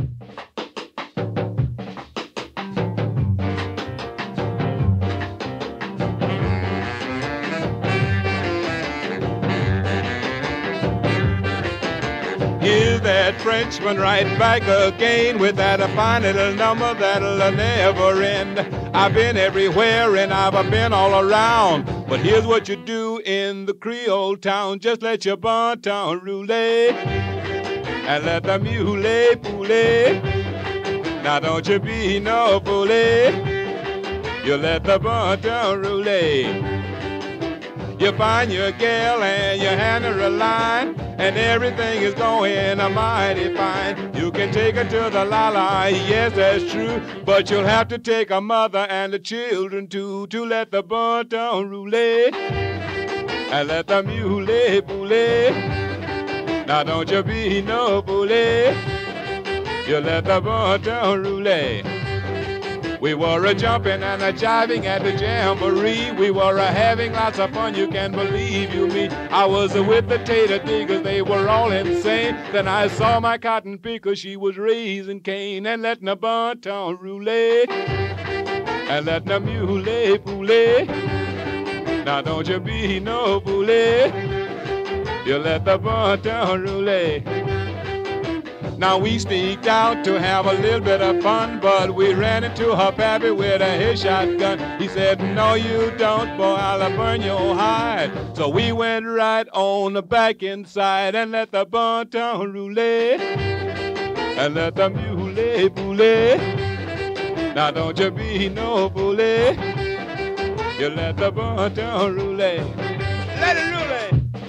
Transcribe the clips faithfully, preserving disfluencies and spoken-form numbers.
Here's that Frenchman right back again with that a fine little number that'll never end. I've been everywhere and I've been all around, but here's what you do in the Creole town. Just let your Bon Ton Roulay and let the mule poulet. Now don't you be no bully, you let the Bon Ton Roulay. You find your gal and you hand her a line, and everything is going a mighty fine. You can take her to the la-la, yes, that's true, but you'll have to take a mother and the children too, to let the Bon Ton Roulay and let the mule poulet. Now don't you be no bully, you let the Bon Ton Roulay. We were a jumping and a jiving at the jamboree. We were a having lots of fun, you can believe you me. I was with the tater diggers, they were all insane. Then I saw my cotton picker, she was raising cane and letting the Bon Ton Roulay and letting the mule poulet. Now don't you be no bully, you let the Bon Ton Roulay. Now we sneaked out to have a little bit of fun, but we ran into her pappy with a his shotgun. He said, no you don't, boy, I'll burn your hide. So we went right on the back inside and let the Bon Ton Roulay and let the mule poulet. Now don't you be no bully, you let the Bon Ton Roulay. Let it roulay.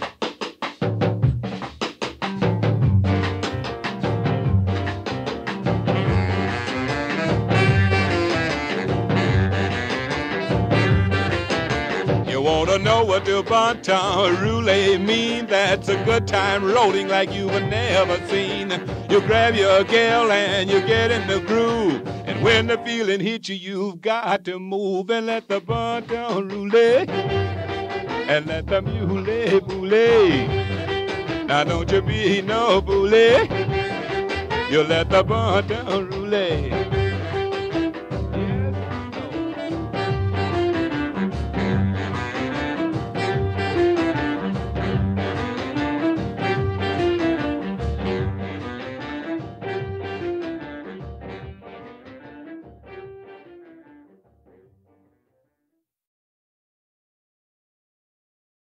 Wanna know what the Bon Ton Roulay mean? That's a good time rolling like you've never seen. You grab your gal and you get in the groove, and when the feeling hits you, you've got to move and let the Bon Ton Roulay and let the mule poulet. Now don't you be no bully, you let the Bon Ton Roulay.